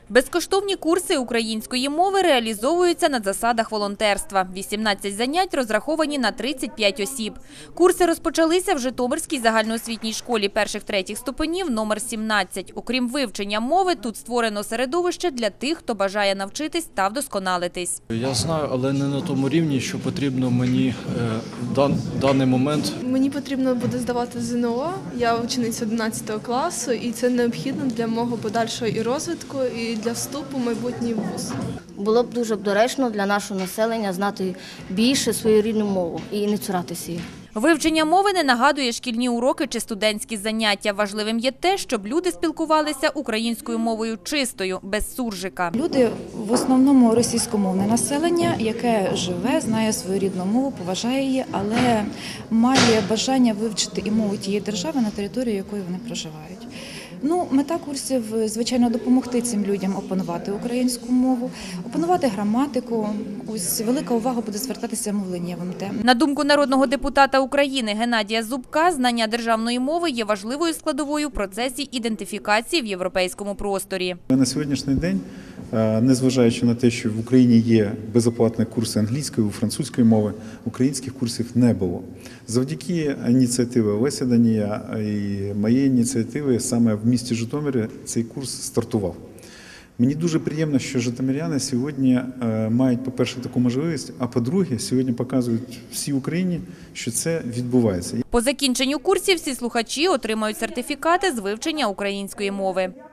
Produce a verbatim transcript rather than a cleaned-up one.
Безкоштовні курси української мови реалізовуються на засадах волонтерства. вісімнадцять занять розраховані на тридцять п'ять осіб. Курси розпочалися в Житомирській загальноосвітній школі перших-третіх ступенів номер сімнадцять. Окрім вивчення мови, тут створено середовище для тих, хто бажає навчитись та вдосконалитись. Я знаю, але не на тому рівні, що потрібно мені в даний момент. Мені потрібно буде здавати ЗНО, я учениця одинадцятого класу, і це необхідно для мого подальшого і розвитку, і для вступу в майбутній вуз. Було б дуже доречно для нашого населення знати більше свою рідну мову і не цуратися її. Вивчення мови не нагадує шкільні уроки чи студентські заняття. Важливим є те, щоб люди спілкувалися українською мовою чистою, без суржика. Люди в основному російськомовне населення, яке живе, знає свою рідну мову, поважає її, але має бажання вивчити і мову тієї держави, на території якої вони проживають. Ну, мета курсів, звичайно, допомогти цим людям опанувати українську мову, опанувати граматику. Ось велика увага буде звертатися мовленнєвим темам. На думку народного депутата України Геннадія Зубка, знання державної мови є важливою складовою в процесі ідентифікації в європейському просторі. На сьогоднішній день, незважаючи на те, що в Україні є безоплатні курси англійської, французької мови, українських курсів не було. Завдяки ініціативі Олеся Данія і моєї ініціативи саме в місті Житомирі цей курс стартував. Мені дуже приємно, що житомиряни сьогодні мають, по-перше, таку можливість, а по-друге, сьогодні показують всій Україні, що це відбувається. По закінченню курсів всі слухачі отримають сертифікати з вивчення української мови.